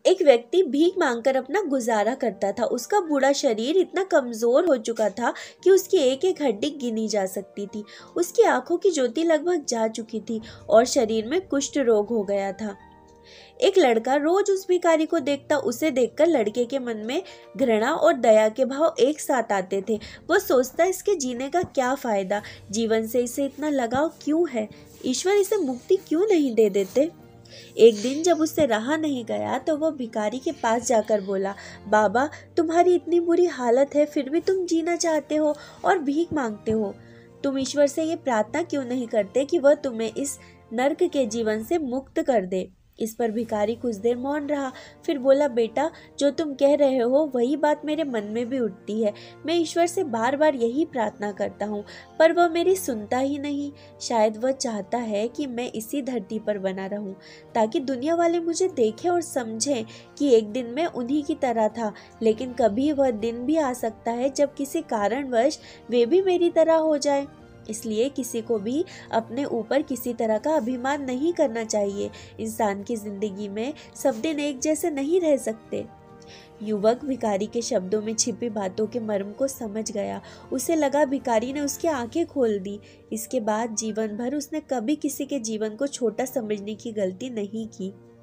एक व्यक्ति भीख मांगकर अपना गुजारा करता था। उसका बूढ़ा शरीर इतना कमजोर हो चुका था कि उसकी एक एक हड्डी गिनी जा सकती थी। उसकी आंखों की ज्योति लगभग जा चुकी थी और शरीर में कुष्ठ रोग हो गया था। एक लड़का रोज उस भिखारी को देखता। उसे देखकर लड़के के मन में घृणा और दया के भाव एक साथ आते थे। वो सोचता, इसके जीने का क्या फायदा, जीवन से इसे इतना लगाव क्यों है, ईश्वर इसे मुक्ति क्यों नहीं दे देते। एक दिन जब उससे रहा नहीं गया तो वह भिखारी के पास जाकर बोला, बाबा, तुम्हारी इतनी बुरी हालत है फिर भी तुम जीना चाहते हो और भीख मांगते हो। तुम ईश्वर से ये प्रार्थना क्यों नहीं करते कि वह तुम्हें इस नर्क के जीवन से मुक्त कर दे। इस पर भिखारी कुछ देर मौन रहा, फिर बोला, बेटा, जो तुम कह रहे हो वही बात मेरे मन में भी उठती है। मैं ईश्वर से बार बार यही प्रार्थना करता हूँ, पर वह मेरी सुनता ही नहीं। शायद वह चाहता है कि मैं इसी धरती पर बना रहूं, ताकि दुनिया वाले मुझे देखें और समझें कि एक दिन मैं उन्हीं की तरह था। लेकिन कभी वह दिन भी आ सकता है जब किसी कारणवश वे भी मेरी तरह हो जाए। इसलिए किसी को भी अपने ऊपर किसी तरह का अभिमान नहीं करना चाहिए। इंसान की जिंदगी में सब दिन एक जैसे नहीं रह सकते। युवक भिखारी के शब्दों में छिपी बातों के मर्म को समझ गया। उसे लगा भिखारी ने उसकी आंखें खोल दी। इसके बाद जीवन भर उसने कभी किसी के जीवन को छोटा समझने की गलती नहीं की।